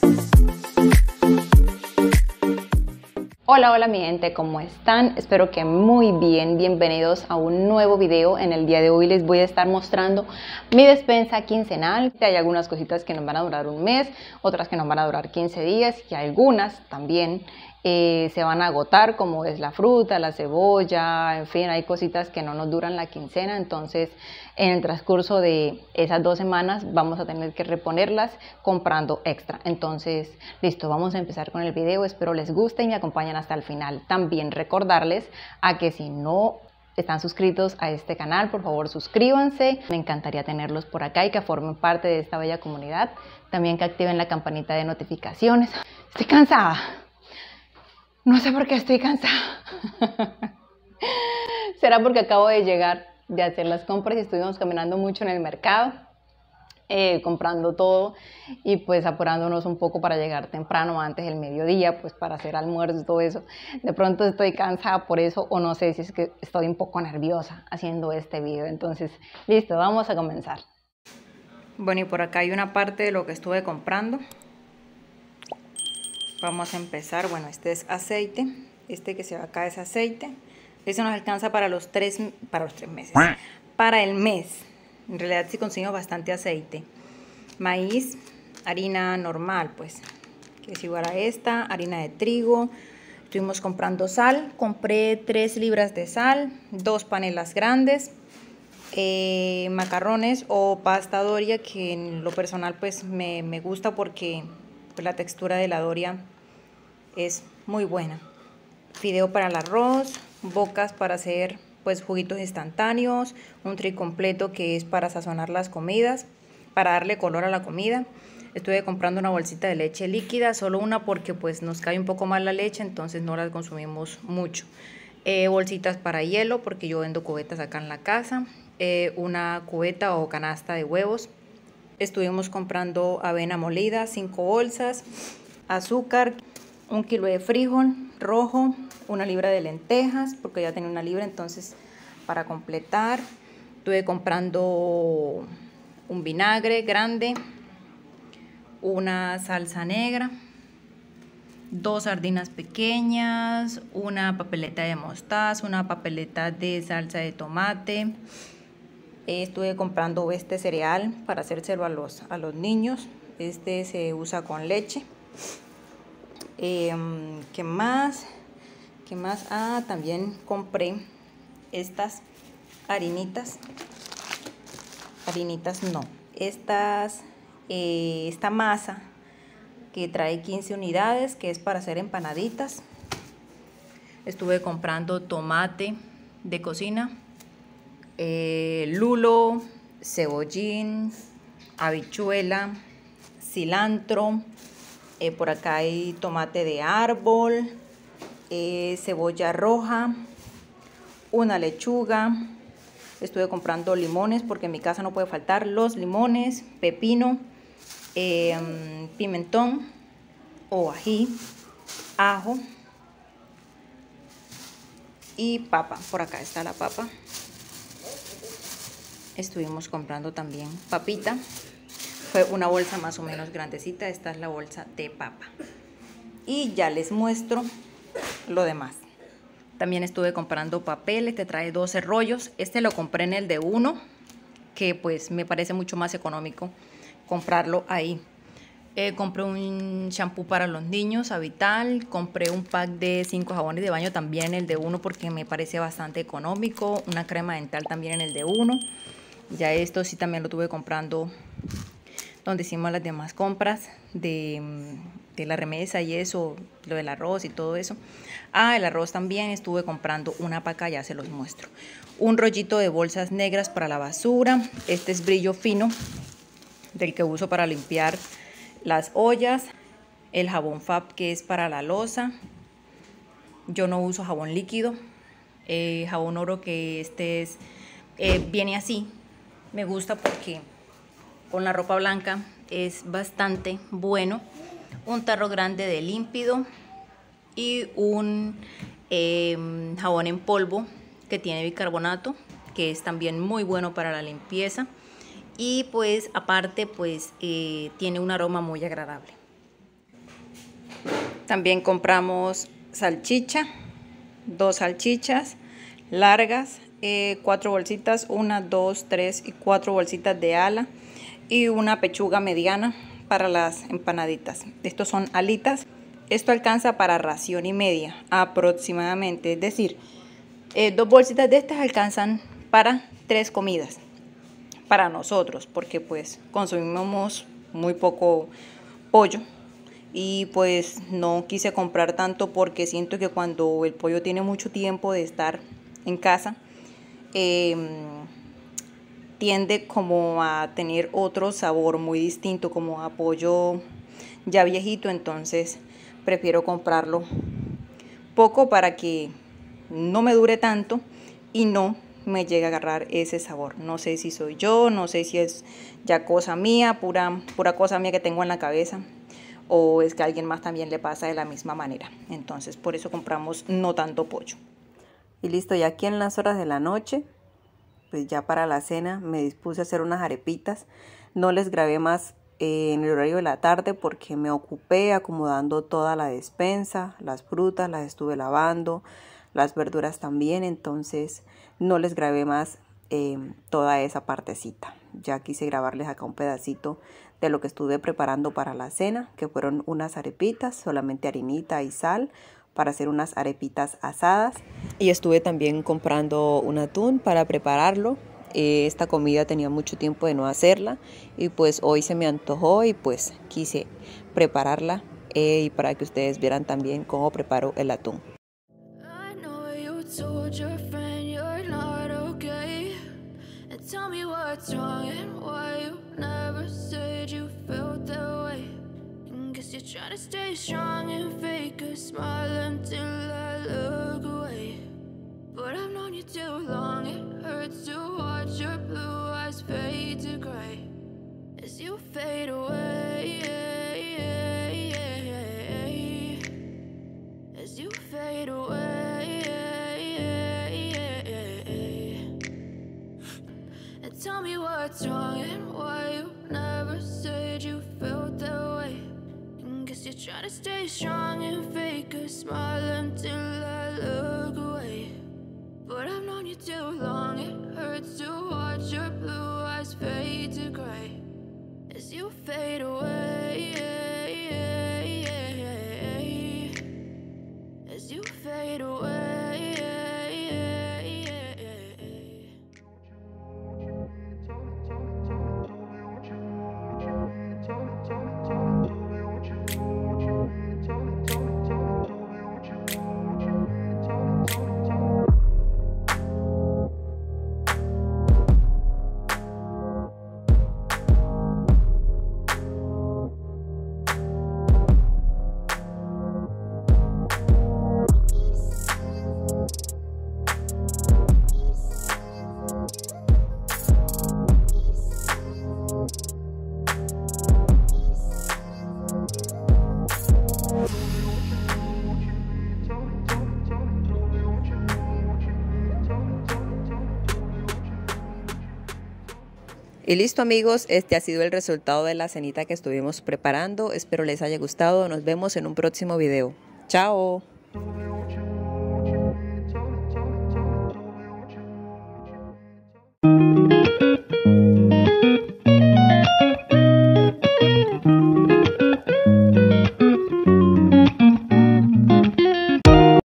Hola, hola mi gente, ¿cómo están? Espero que muy bien, bienvenidos a un nuevo video. En el día de hoy les voy a estar mostrando mi despensa quincenal. Hay algunas cositas que nos van a durar un mes, otras que nos van a durar 15 días y algunas también se van a agotar, como es la fruta, la cebolla, en fin, hay cositas que no nos duran la quincena, entonces en el transcurso de esas 2 semanas vamos a tener que reponerlas comprando extra. Entonces, listo, vamos a empezar con el video, espero les guste y me acompañen hasta el final. También recordarles a que si no están suscritos a este canal, por favor suscríbanse, me encantaría tenerlos por acá y que formen parte de esta bella comunidad. También que activen la campanita de notificaciones. Estoy cansada. No sé por qué estoy cansada. Será porque acabo de llegar de hacer las compras y estuvimos caminando mucho en el mercado, comprando todo y pues apurándonos un poco para llegar temprano antes del mediodía, pues para hacer almuerzo y todo eso. De pronto estoy cansada por eso, o no sé si es que estoy un poco nerviosa haciendo este video. Entonces, listo, vamos a comenzar. Bueno, y por acá hay una parte de lo que estuve comprando. Vamos a empezar. Bueno, este es aceite. Este que se ve acá es aceite. Eso nos alcanza para los 3 meses. Para el mes. En realidad sí conseguimos bastante aceite. Maíz, harina normal, pues, que es igual a esta. Harina de trigo. Estuvimos comprando sal. Compré 3 libras de sal. 2 panelas grandes. Macarrones o pasta Doria, que en lo personal pues me gusta porque la textura de la Doria es muy buena. Fideo para el arroz, bocas para hacer pues juguitos instantáneos, un tray completo que es para sazonar las comidas, para darle color a la comida. Estuve comprando una bolsita de leche líquida, solo una porque pues nos cae un poco mal la leche, entonces no la consumimos mucho. Bolsitas para hielo porque yo vendo cubetas acá en la casa, una cubeta o canasta de huevos. Estuvimos comprando avena molida, 5 bolsas, azúcar, 1 kilo de frijol rojo, 1 libra de lentejas, porque ya tenía 1 libra, entonces para completar. Estuve comprando un vinagre grande, una salsa negra, 2 sardinas pequeñas, una papeleta de mostaza, una papeleta de salsa de tomate. Estuve comprando este cereal para hacérselo a los niños. Este se usa con leche. ¿Qué más? ¿Qué más? Ah, también compré estas harinitas. Harinitas no. Esta masa que trae 15 unidades, que es para hacer empanaditas. Estuve comprando tomate de cocina. Lulo, cebollín, habichuela, cilantro, por acá hay tomate de árbol, cebolla roja, una lechuga. Estuve comprando limones porque en mi casa no puede faltar los limones, pepino, pimentón o ají, ajo y papa. Por acá está la papa. Estuvimos comprando también papita. Fue una bolsa más o menos grandecita. Esta es la bolsa de papa. Y ya les muestro lo demás. También estuve comprando papel. Este trae 12 rollos. Este lo compré en el de 1, que pues me parece mucho más económico comprarlo ahí. Compré un shampoo para los niños, Avital. Compré un pack de 5 jabones de baño también en el de 1 porque me parece bastante económico. Una crema dental también en el de 1. Ya esto sí también lo tuve comprando donde hicimos las demás compras de la remesa y eso, lo del arroz y todo eso. Ah, el arroz también estuve comprando una paca, ya se los muestro. Un rollito de bolsas negras para la basura. Este es brillo fino, del que uso para limpiar las ollas. El jabón Fab, que es para la loza. Yo no uso jabón líquido. Jabón oro, que este es viene así. Me gusta porque con la ropa blanca es bastante bueno. Un tarro grande de límpido y un jabón en polvo que tiene bicarbonato, que es también muy bueno para la limpieza. Y pues aparte pues tiene un aroma muy agradable. También compramos salchicha, 2 salchichas largas, 4 bolsitas, 1, 2, 3 y 4 bolsitas de ala y una pechuga mediana para las empanaditas. Estos son alitas. Esto alcanza para ración y media aproximadamente, es decir, 2 bolsitas de estas alcanzan para 3 comidas para nosotros, porque pues consumimos muy poco pollo y pues no quise comprar tanto porque siento que cuando el pollo tiene mucho tiempo de estar en casa, tiende como a tener otro sabor muy distinto, como a pollo ya viejito. Entonces prefiero comprarlo poco para que no me dure tanto y no me llegue a agarrar ese sabor. No sé si soy yo, no sé si es ya cosa mía, pura cosa mía que tengo en la cabeza, o es que a alguien más también le pasa de la misma manera. Entonces por eso compramos no tanto pollo. Y listo, ya aquí en las horas de la noche, pues ya para la cena me dispuse a hacer unas arepitas. No les grabé más en el horario de la tarde porque me ocupé acomodando toda la despensa, las frutas las estuve lavando, las verduras también, entonces no les grabé más toda esa partecita. Ya quise grabarles acá un pedacito de lo que estuve preparando para la cena, que fueron unas arepitas, solamente harinita y sal, para hacer unas arepitas asadas. Y estuve también comprando un atún para prepararlo. Esta comida tenía mucho tiempo de no hacerla y pues hoy se me antojó y pues quise prepararla y para que ustedes vieran también cómo preparo el atún. You're trying to stay strong and fake a smile until I look away. But I've known you too long, it hurts to watch your blue eyes fade to gray as you fade away, as you fade away. And tell me what's wrong and why you never said you felt that way. Guess you're trying to stay strong and fake a smile until I look away. But I've known you too long, it hurts to watch your blue eyes fade to gray as you fade away, as you fade away. Y listo amigos, este ha sido el resultado de la cenita que estuvimos preparando. Espero les haya gustado. Nos vemos en un próximo video. ¡Chao!